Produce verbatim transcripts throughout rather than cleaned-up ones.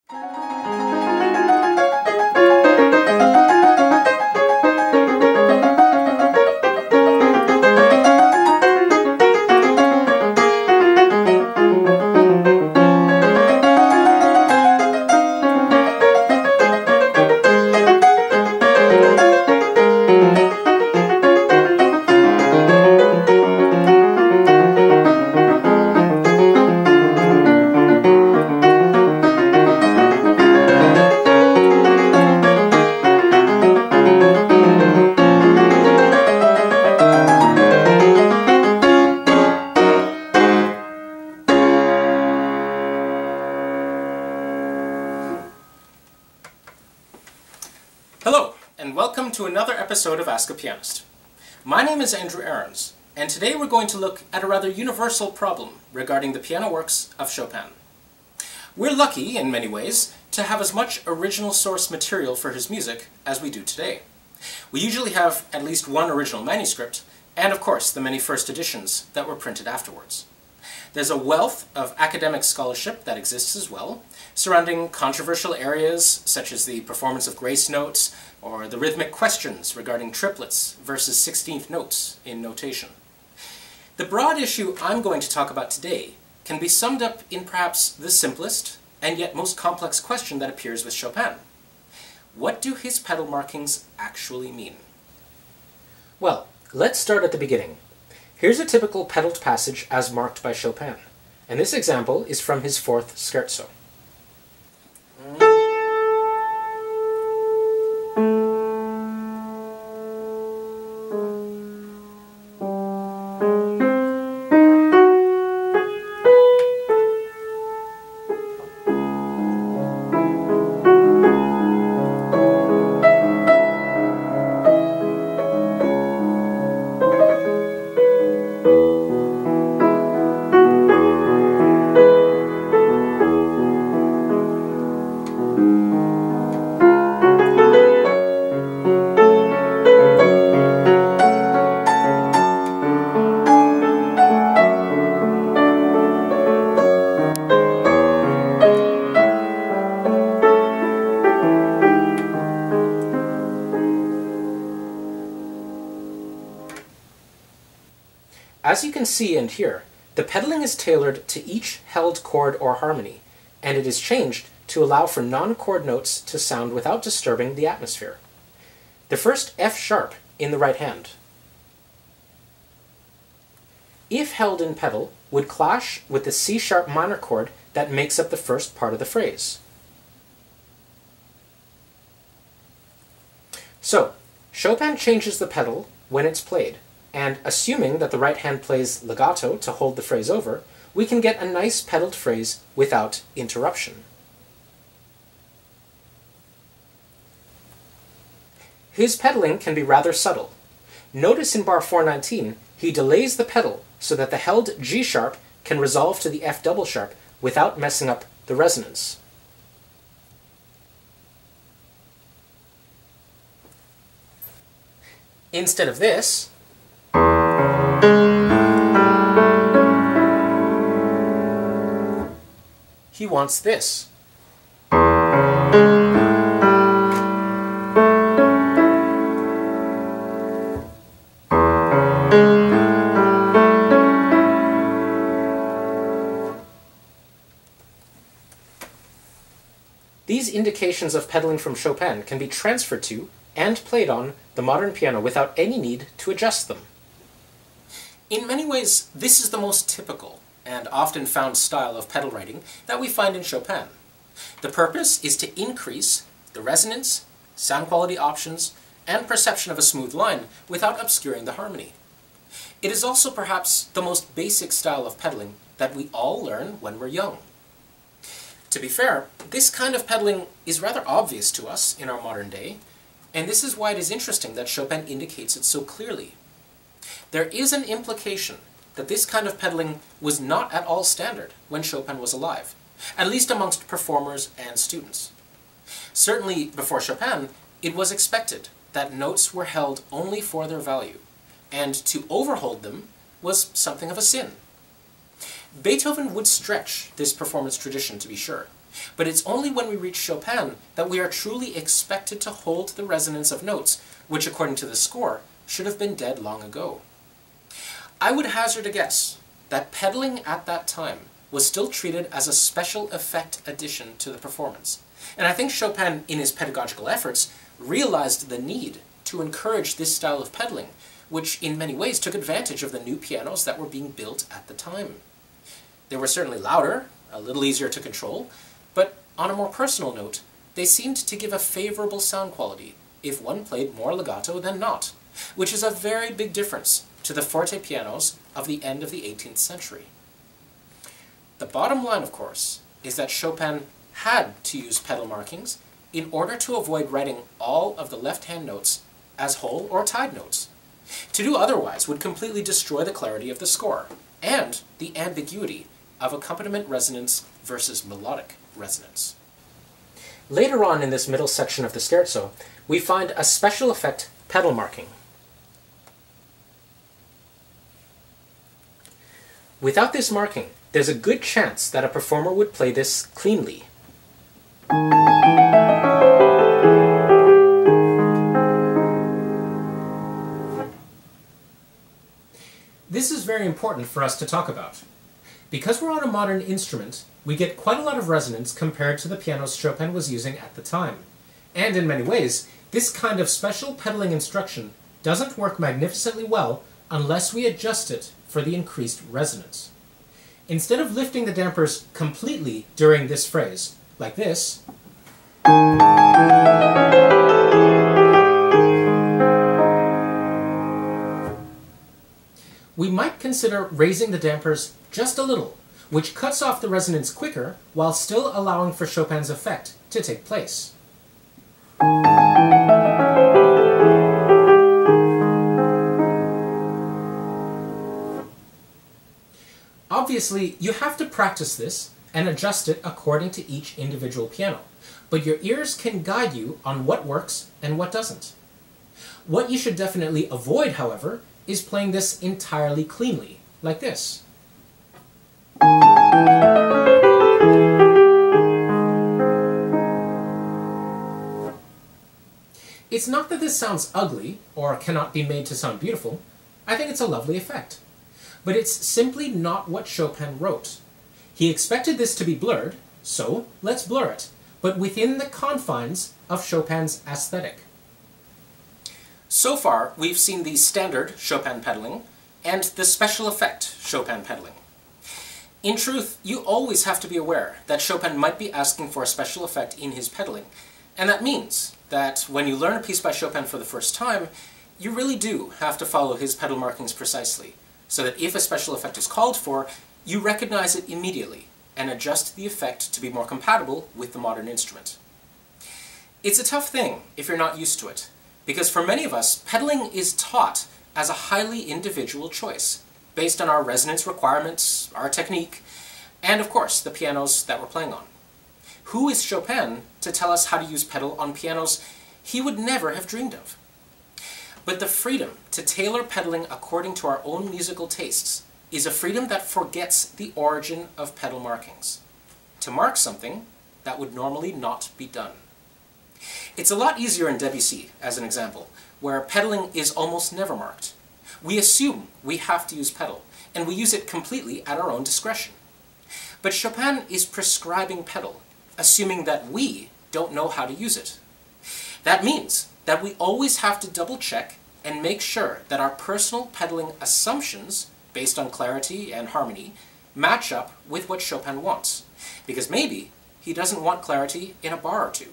Hello, and welcome to another episode of Ask a Pianist. My name is Andrew Ahrens, and today we're going to look at a rather universal problem regarding the piano works of Chopin. We're lucky, in many ways, to have as much original source material for his music as we do today. We usually have at least one original manuscript, and of course the many first editions that were printed afterwards. There's a wealth of academic scholarship that exists as well, surrounding controversial areas such as the performance of grace notes or the rhythmic questions regarding triplets versus sixteenth notes in notation. The broad issue I'm going to talk about today can be summed up in perhaps the simplest and yet most complex question that appears with Chopin. What do his pedal markings actually mean? Well, let's start at the beginning. Here's a typical pedaled passage as marked by Chopin, and this example is from his fourth scherzo. As you can see and hear, the pedaling is tailored to each held chord or harmony, and it is changed to allow for non-chord notes to sound without disturbing the atmosphere. The first F sharp in the right hand, if held in pedal, would clash with the C sharp minor chord that makes up the first part of the phrase. So, Chopin changes the pedal when it's played, and assuming that the right hand plays legato to hold the phrase over, we can get a nice pedaled phrase without interruption. His pedaling can be rather subtle. Notice in bar four nineteen, he delays the pedal so that the held G sharp can resolve to the F double sharp without messing up the resonance. Instead of this, he wants this. These indications of pedaling from Chopin can be transferred to and played on the modern piano without any need to adjust them. In many ways, this is the most typical and often found style of pedal writing that we find in Chopin. The purpose is to increase the resonance, sound quality options, and perception of a smooth line without obscuring the harmony. It is also perhaps the most basic style of pedaling that we all learn when we're young. To be fair, this kind of pedaling is rather obvious to us in our modern day, and this is why it is interesting that Chopin indicates it so clearly. There is an implication that this kind of pedaling was not at all standard when Chopin was alive, at least amongst performers and students. Certainly, before Chopin, it was expected that notes were held only for their value, and to overhold them was something of a sin. Beethoven would stretch this performance tradition, to be sure. But it's only when we reach Chopin that we are truly expected to hold the resonance of notes, which according to the score, should have been dead long ago. I would hazard a guess that pedaling at that time was still treated as a special effect addition to the performance. And I think Chopin, in his pedagogical efforts, realized the need to encourage this style of pedaling, which in many ways took advantage of the new pianos that were being built at the time. They were certainly louder, a little easier to control, but on a more personal note, they seemed to give a favorable sound quality if one played more legato than not, which is a very big difference to the forte pianos of the end of the eighteenth century. The bottom line, of course, is that Chopin had to use pedal markings in order to avoid writing all of the left-hand notes as whole or tied notes. To do otherwise would completely destroy the clarity of the score and the ambiguity of accompaniment resonance versus melodic resonance. Later on in this middle section of the scherzo, we find a special effect pedal marking. Without this marking, there's a good chance that a performer would play this cleanly. This is very important for us to talk about. Because we're on a modern instrument, we get quite a lot of resonance compared to the pianos Chopin was using at the time. And in many ways, this kind of special pedaling instruction doesn't work magnificently well unless we adjust it for the increased resonance. Instead of lifting the dampers completely during this phrase, like this, we might consider raising the dampers just a little, which cuts off the resonance quicker while still allowing for Chopin's effect to take place. Obviously, you have to practice this and adjust it according to each individual piano, but your ears can guide you on what works and what doesn't. What you should definitely avoid, however, is playing this entirely cleanly, like this. It's not that this sounds ugly, or cannot be made to sound beautiful. I think it's a lovely effect. But it's simply not what Chopin wrote. He expected this to be blurred, so let's blur it, but within the confines of Chopin's aesthetic. So far, we've seen the standard Chopin pedaling and the special effect Chopin pedaling. In truth, you always have to be aware that Chopin might be asking for a special effect in his pedaling, and that means that when you learn a piece by Chopin for the first time, you really do have to follow his pedal markings precisely, so that if a special effect is called for, you recognize it immediately and adjust the effect to be more compatible with the modern instrument. It's a tough thing if you're not used to it, because for many of us, pedaling is taught as a highly individual choice, based on our resonance requirements, our technique, and of course, the pianos that we're playing on. Who is Chopin to tell us how to use pedal on pianos he would never have dreamed of? But the freedom to tailor pedaling according to our own musical tastes is a freedom that forgets the origin of pedal markings, to mark something that would normally not be done. It's a lot easier in Debussy, as an example, where pedaling is almost never marked. We assume we have to use pedal, and we use it completely at our own discretion. But Chopin is prescribing pedal, assuming that we don't know how to use it. That means that we always have to double-check and make sure that our personal pedaling assumptions, based on clarity and harmony, match up with what Chopin wants, because maybe he doesn't want clarity in a bar or two.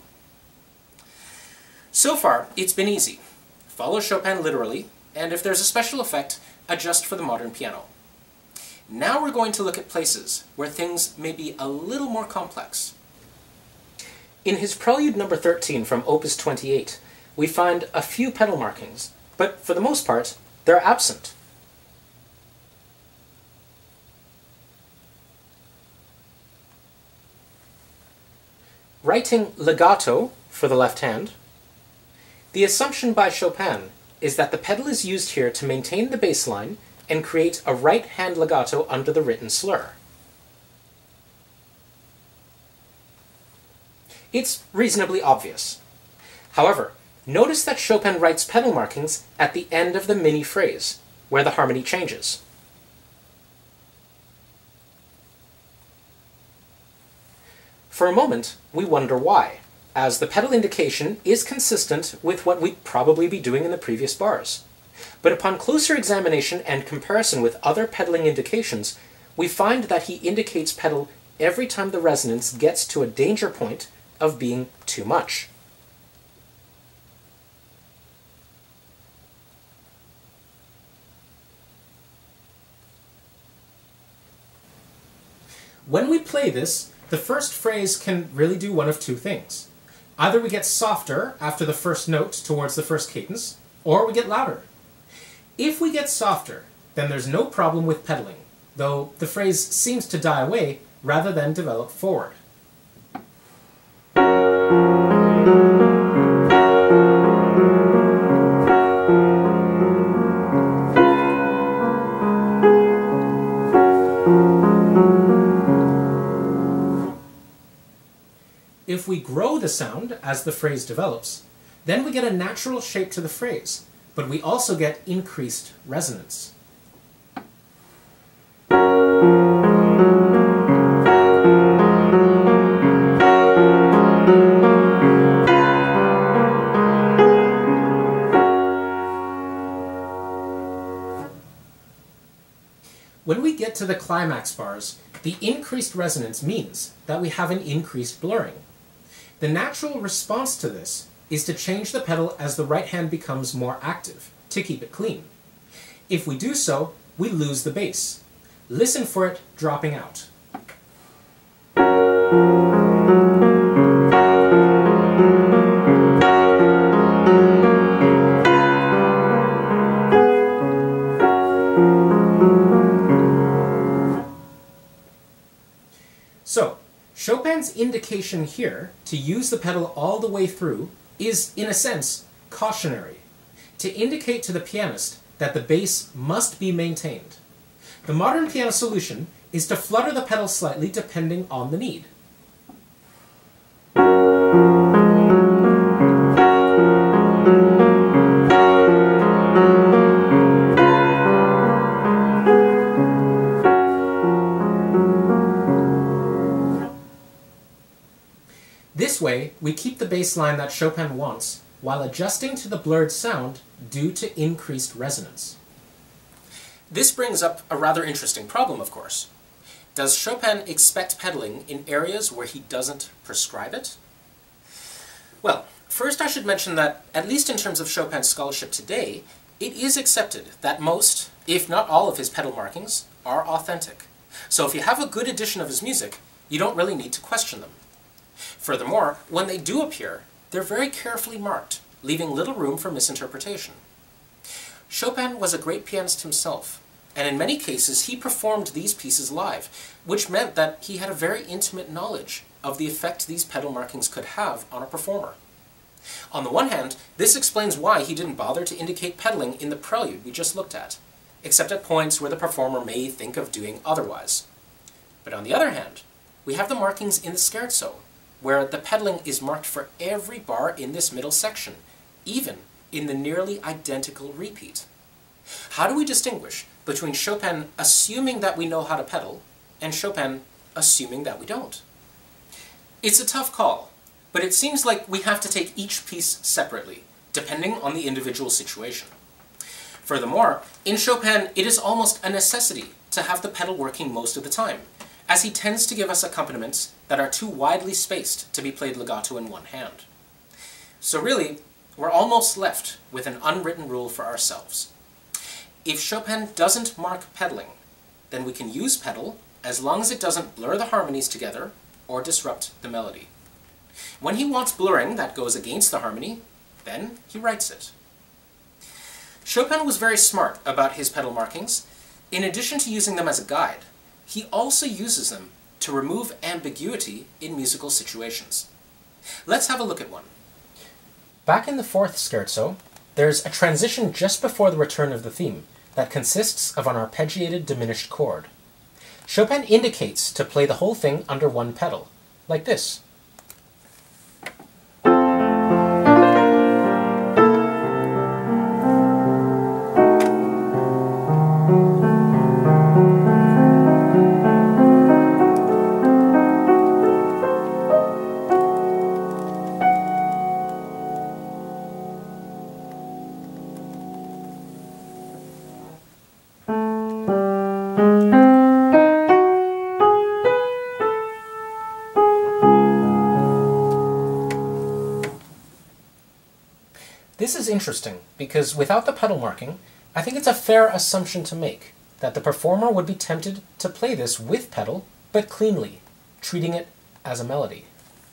So far, it's been easy. Follow Chopin literally, and if there's a special effect, adjust for the modern piano. Now we're going to look at places where things may be a little more complex. In his Prelude number thirteen from Opus twenty-eight, we find a few pedal markings, but for the most part, they're absent. Writing legato for the left hand, the assumption by Chopin is that the pedal is used here to maintain the bass line and create a right hand legato under the written slur. It's reasonably obvious. However, notice that Chopin writes pedal markings at the end of the mini phrase, where the harmony changes. For a moment, we wonder why, as the pedal indication is consistent with what we'd probably be doing in the previous bars. But upon closer examination and comparison with other pedaling indications, we find that he indicates pedal every time the resonance gets to a danger point of being too much. When we play this, the first phrase can really do one of two things. Either we get softer after the first note towards the first cadence, or we get louder. If we get softer, then there's no problem with pedaling, though the phrase seems to die away rather than develop forward. If we grow the sound as the phrase develops, then we get a natural shape to the phrase, but we also get increased resonance. When we get to the climax bars, the increased resonance means that we have an increased blurring. The natural response to this is to change the pedal as the right hand becomes more active, to keep it clean. If we do so, we lose the bass. Listen for it dropping out. So, Chopin's indication here to use the pedal all the way through is, in a sense, cautionary, to indicate to the pianist that the bass must be maintained. The modern piano solution is to flutter the pedal slightly depending on the need. This way, we keep the bass line that Chopin wants, while adjusting to the blurred sound due to increased resonance. This brings up a rather interesting problem, of course. Does Chopin expect pedaling in areas where he doesn't prescribe it? Well, first I should mention that, at least in terms of Chopin's scholarship today, it is accepted that most, if not all of his pedal markings, are authentic. So if you have a good edition of his music, you don't really need to question them. Furthermore, when they do appear, they're very carefully marked, leaving little room for misinterpretation. Chopin was a great pianist himself, and in many cases he performed these pieces live, which meant that he had a very intimate knowledge of the effect these pedal markings could have on a performer. On the one hand, this explains why he didn't bother to indicate pedaling in the prelude we just looked at, except at points where the performer may think of doing otherwise. But on the other hand, we have the markings in the Scherzo, where the pedaling is marked for every bar in this middle section, even in the nearly identical repeat. How do we distinguish between Chopin assuming that we know how to pedal and Chopin assuming that we don't? It's a tough call, but it seems like we have to take each piece separately, depending on the individual situation. Furthermore, in Chopin, it is almost a necessity to have the pedal working most of the time, as he tends to give us accompaniments that are too widely spaced to be played legato in one hand. So really, we're almost left with an unwritten rule for ourselves. If Chopin doesn't mark pedaling, then we can use pedal as long as it doesn't blur the harmonies together or disrupt the melody. When he wants blurring that goes against the harmony, then he writes it. Chopin was very smart about his pedal markings. In addition to using them as a guide, he also uses them to remove ambiguity in musical situations. Let's have a look at one. Back in the fourth scherzo, there's a transition just before the return of the theme that consists of an arpeggiated diminished chord. Chopin indicates to play the whole thing under one pedal, like this. This is interesting because without the pedal marking, I think it's a fair assumption to make that the performer would be tempted to play this with pedal, but cleanly, treating it as a melody.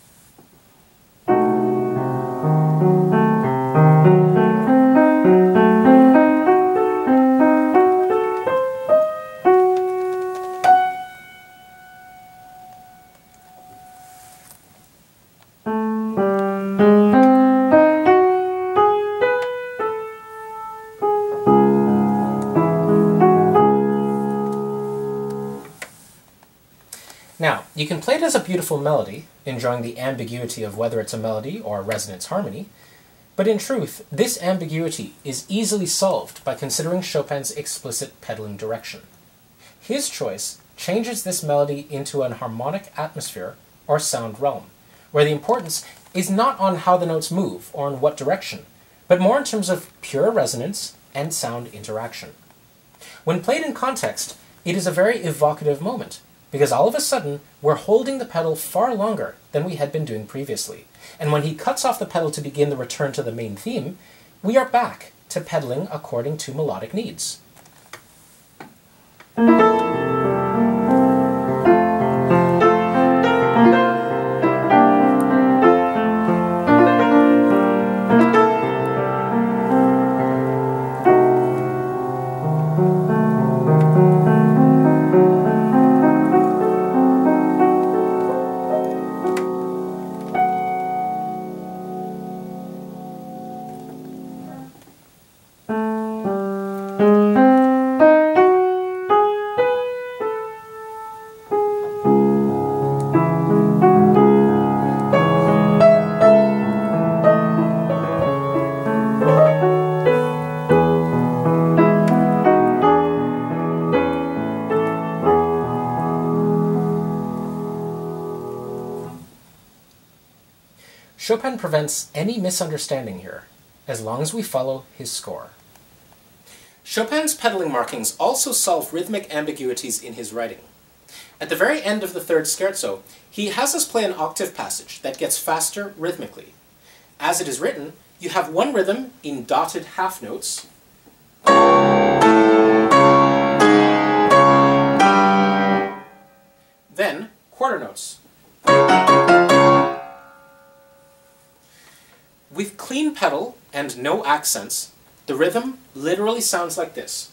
Now, you can play it as a beautiful melody, enjoying the ambiguity of whether it's a melody or a resonance harmony, but in truth, this ambiguity is easily solved by considering Chopin's explicit pedaling direction. His choice changes this melody into an harmonic atmosphere or sound realm, where the importance is not on how the notes move or in what direction, but more in terms of pure resonance and sound interaction. When played in context, it is a very evocative moment, because all of a sudden, we're holding the pedal far longer than we had been doing previously. And when he cuts off the pedal to begin the return to the main theme, we are back to pedaling according to melodic needs. Chopin prevents any misunderstanding here, as long as we follow his score. Chopin's pedaling markings also solve rhythmic ambiguities in his writing. At the very end of the third scherzo, he has us play an octave passage that gets faster rhythmically. As it is written, you have one rhythm in dotted half notes, then quarter notes. With clean pedal and no accents, the rhythm literally sounds like this.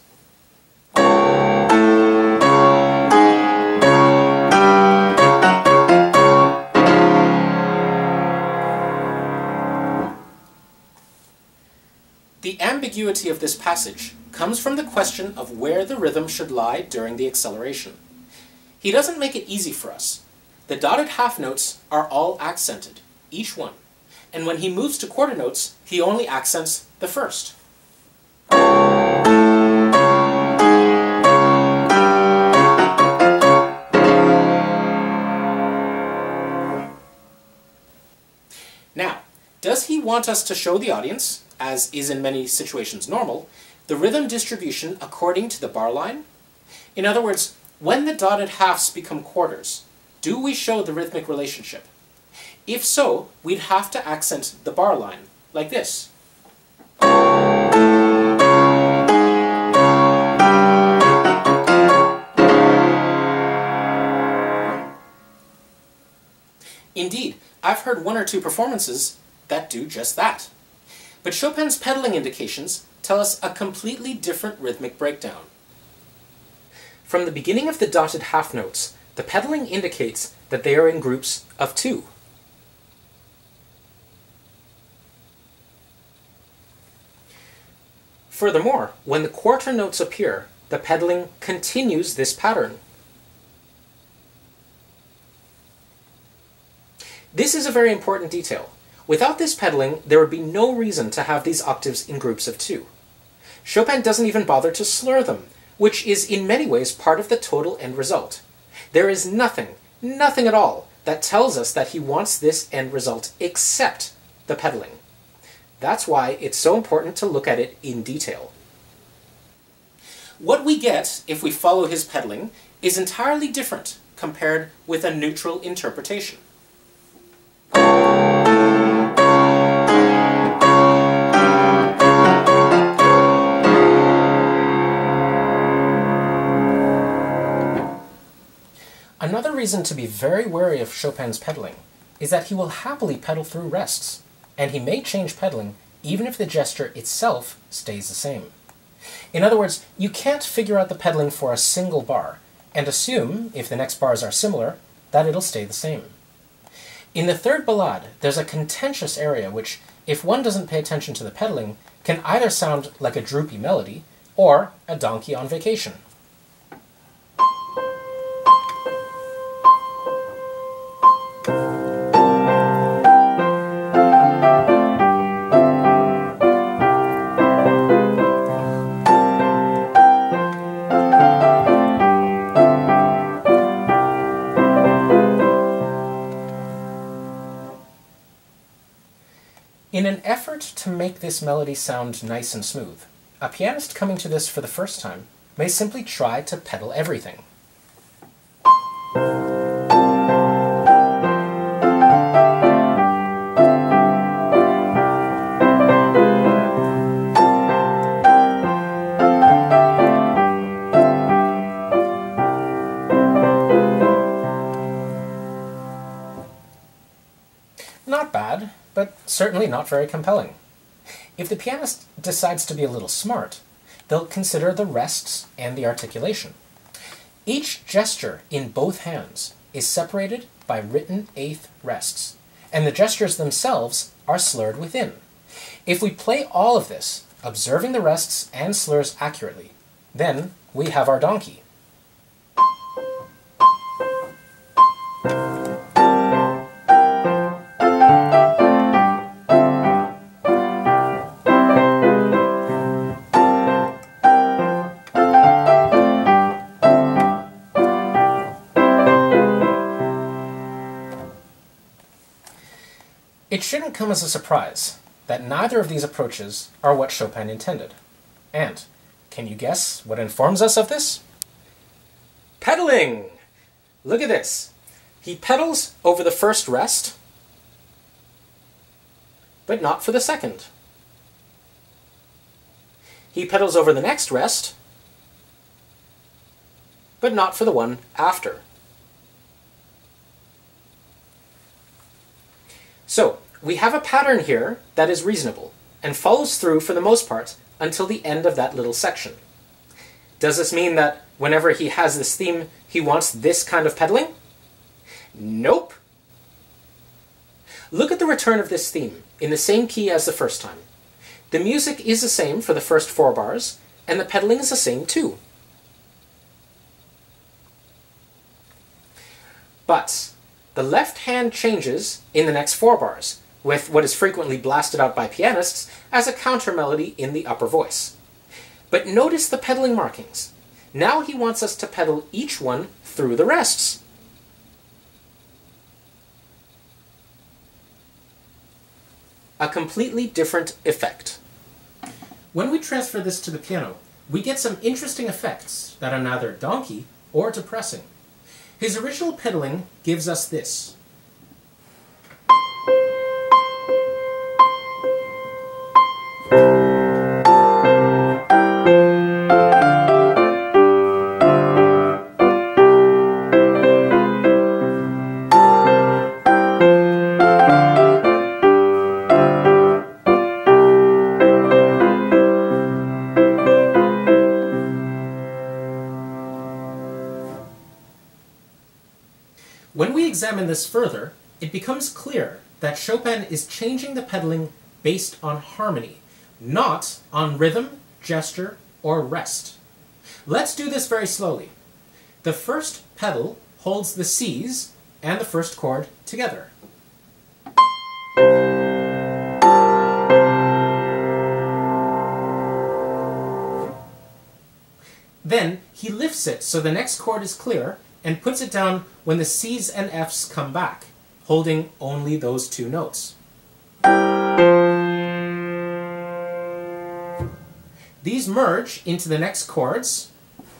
The ambiguity of this passage comes from the question of where the rhythm should lie during the acceleration. He doesn't make it easy for us. The dotted half notes are all accented, each one. And when he moves to quarter notes, he only accents the first. Now, does he want us to show the audience, as is in many situations normal, the rhythm distribution according to the bar line? In other words, when the dotted halves become quarters, do we show the rhythmic relationship? If so, we'd have to accent the bar line, like this. Indeed, I've heard one or two performances that do just that. But Chopin's pedaling indications tell us a completely different rhythmic breakdown. From the beginning of the dotted half notes, the pedaling indicates that they are in groups of two. Furthermore, when the quarter notes appear, the pedaling continues this pattern. This is a very important detail. Without this pedaling, there would be no reason to have these octaves in groups of two. Chopin doesn't even bother to slur them, which is in many ways part of the total end result. There is nothing, nothing at all, that tells us that he wants this end result except the pedaling. That's why it's so important to look at it in detail. what we get if we follow his pedaling is entirely different compared with a neutral interpretation. Another reason to be very wary of Chopin's pedaling is that he will happily pedal through rests, and he may change pedaling even if the gesture itself stays the same. In other words, you can't figure out the pedaling for a single bar, and assume, if the next bars are similar, that it'll stay the same. In the third ballade, there's a contentious area which, if one doesn't pay attention to the pedaling, can either sound like a droopy melody, or a donkey on vacation. In an effort to make this melody sound nice and smooth, a pianist coming to this for the first time may simply try to pedal everything. Not bad, but certainly not very compelling. If the pianist decides to be a little smart, they'll consider the rests and the articulation. Each gesture in both hands is separated by written eighth rests, and the gestures themselves are slurred within. If we play all of this, observing the rests and slurs accurately, then we have our donkey. It shouldn't come as a surprise that neither of these approaches are what Chopin intended. And, can you guess what informs us of this? Pedaling! Look at this. He pedals over the first rest, but not for the second. He pedals over the next rest, but not for the one after. So, we have a pattern here that is reasonable, and follows through for the most part until the end of that little section. Does this mean that whenever he has this theme, he wants this kind of pedaling? Nope. Look at the return of this theme, in the same key as the first time. The music is the same for the first four bars, and the pedaling is the same too. But the left hand changes in the next four bars, with what is frequently blasted out by pianists as a counter melody in the upper voice. But notice the pedaling markings. Now he wants us to pedal each one through the rests. A completely different effect. When we transfer this to the piano, we get some interesting effects that are neither donkey or depressing. His original pedaling gives us this. When we examine this further, it becomes clear that Chopin is changing the pedaling based on harmony, not on rhythm, gesture, or rest. Let's do this very slowly. The first pedal holds the C's and the first chord together. Then he lifts it so the next chord is clear and puts it down when the C's and F's come back, holding only those two notes. these merge into the next chords.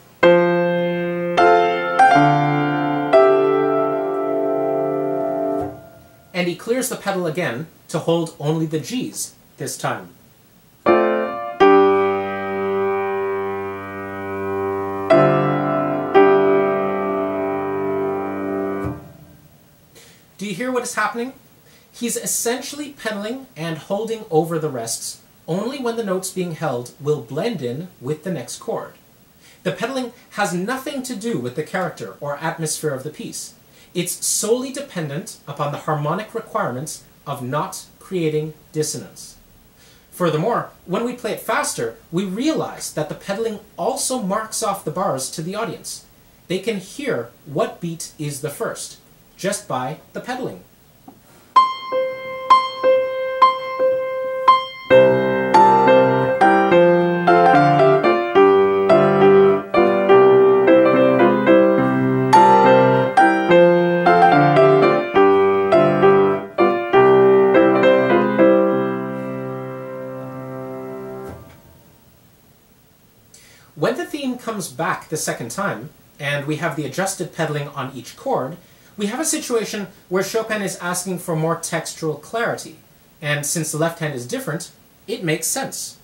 And he clears the pedal again to hold only the G's this time. Do you hear what is happening? He's essentially pedaling and holding over the rests only when the notes being held will blend in with the next chord. The pedaling has nothing to do with the character or atmosphere of the piece. It's solely dependent upon the harmonic requirements of not creating dissonance. Furthermore, when we play it faster, we realize that the pedaling also marks off the bars to the audience. They can hear what beat is the first, just by the pedaling. When the theme comes back the second time, and we have the adjusted pedaling on each chord, we have a situation where Chopin is asking for more textural clarity, and since the left hand is different, it makes sense.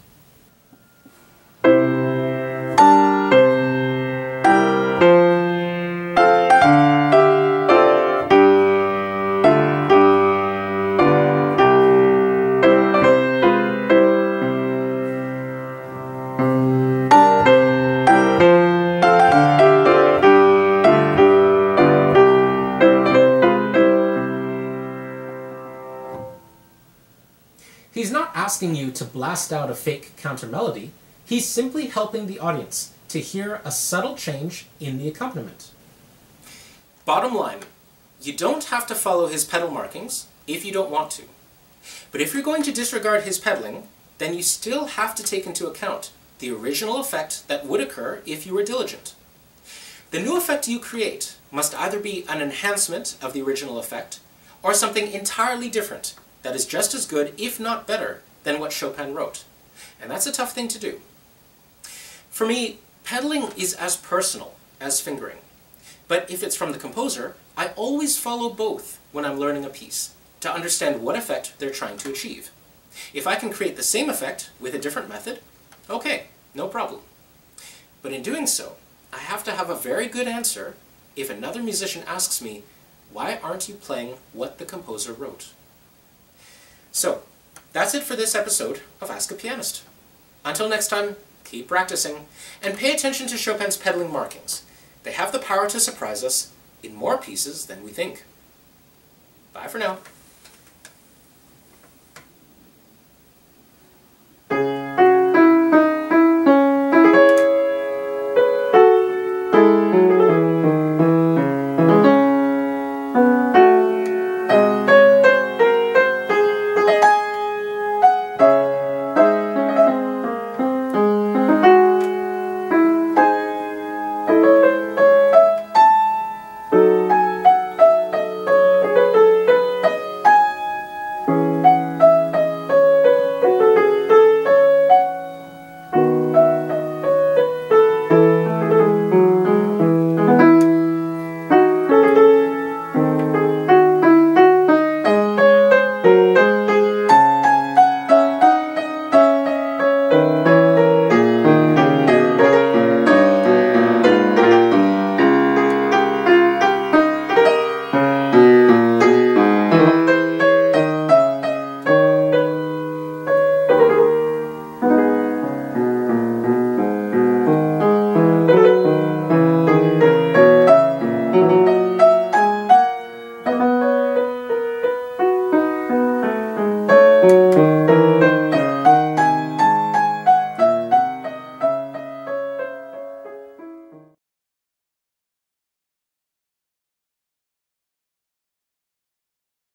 He's not asking you to blast out a fake counter melody, he's simply helping the audience to hear a subtle change in the accompaniment. Bottom line, you don't have to follow his pedal markings if you don't want to. But if you're going to disregard his pedaling, then you still have to take into account the original effect that would occur if you were diligent. The new effect you create must either be an enhancement of the original effect, or something entirely different that is just as good, if not better, than what Chopin wrote. And that's a tough thing to do. For me, pedaling is as personal as fingering. But if it's from the composer, I always follow both when I'm learning a piece, to understand what effect they're trying to achieve. If I can create the same effect with a different method, okay, no problem. But in doing so, I have to have a very good answer if another musician asks me, why aren't you playing what the composer wrote? So, that's it for this episode of Ask a Pianist. Until next time, keep practicing, and pay attention to Chopin's pedaling markings. They have the power to surprise us in more pieces than we think. Bye for now.